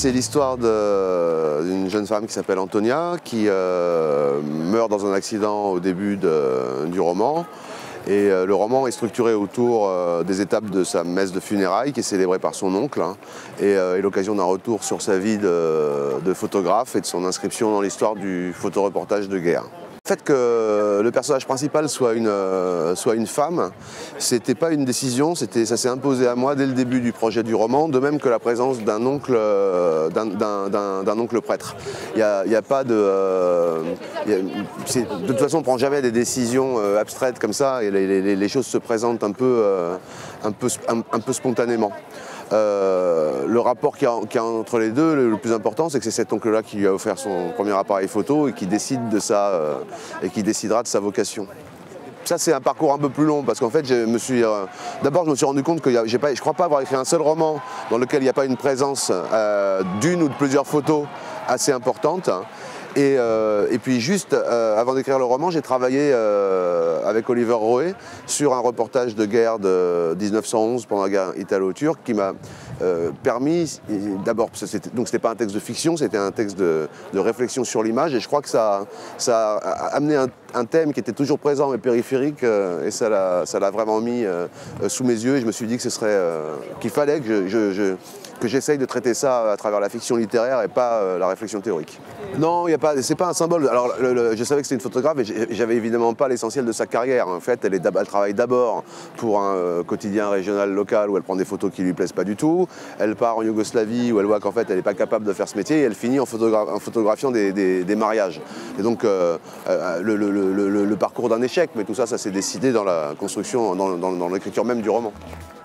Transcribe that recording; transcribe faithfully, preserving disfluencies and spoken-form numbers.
c'est l'histoire d'une jeune femme qui s'appelle Antonia, qui euh, meurt dans un accident au début de, du roman. Et euh, le roman est structuré autour euh, des étapes de sa messe de funérailles, qui est célébrée par son oncle, hein, et, euh, et l'occasion d'un retour sur sa vie de, de photographe et de son inscription dans l'histoire du photoreportage de guerre. Le fait que le personnage principal soit une, euh, soit une femme, c'était pas une décision, ça s'est imposé à moi dès le début du projet du roman, de même que la présence d'un oncle, euh, d'un oncle prêtre. Il n'y a, a pas de... Euh, y a, de toute façon, on ne prend jamais des décisions euh, abstraites comme ça, et les, les, les choses se présentent un peu, euh, un peu, un, un peu spontanément. Euh, le rapport qu'il y, qu y a entre les deux, le, le plus important, c'est que c'est cet oncle-là qui lui a offert son premier appareil photo et qui décide de ça, euh, et qui décidera de sa vocation. Ça, c'est un parcours un peu plus long parce qu'en fait, je me suis, euh, d'abord, je me suis rendu compte que y a, j'ai pas, je ne crois pas avoir écrit un seul roman dans lequel il n'y a pas une présence euh, d'une ou de plusieurs photos assez importantes. Et, euh, et puis juste euh, avant d'écrire le roman, j'ai travaillé euh, avec Oliver Roé sur un reportage de guerre de mille neuf cent onze pendant la guerre italo-turque qui m'a euh, permis, d'abord, donc c'était pas un texte de fiction, c'était un texte de, de réflexion sur l'image, et je crois que ça, ça a amené un, un thème qui était toujours présent mais périphérique, euh, et ça l'a vraiment mis euh, sous mes yeux, et je me suis dit que ce serait euh, qu'il fallait que je, je, je que j'essaye de traiter ça à travers la fiction littéraire et pas euh, la réflexion théorique. Non, c'est pas un symbole. Alors, le, le, je savais que c'était une photographe et j'avais évidemment pas l'essentiel de sa carrière. En fait, elle, est, elle travaille d'abord pour un euh, quotidien régional local où elle prend des photos qui lui plaisent pas du tout. Elle part en Yougoslavie où elle voit qu'en fait, elle n'est pas capable de faire ce métier et elle finit en, photogra en photographiant des, des, des mariages. Et donc, euh, euh, le, le, le, le, le parcours d'un échec, mais tout ça, ça s'est décidé dans la construction, dans, dans, dans l'écriture même du roman.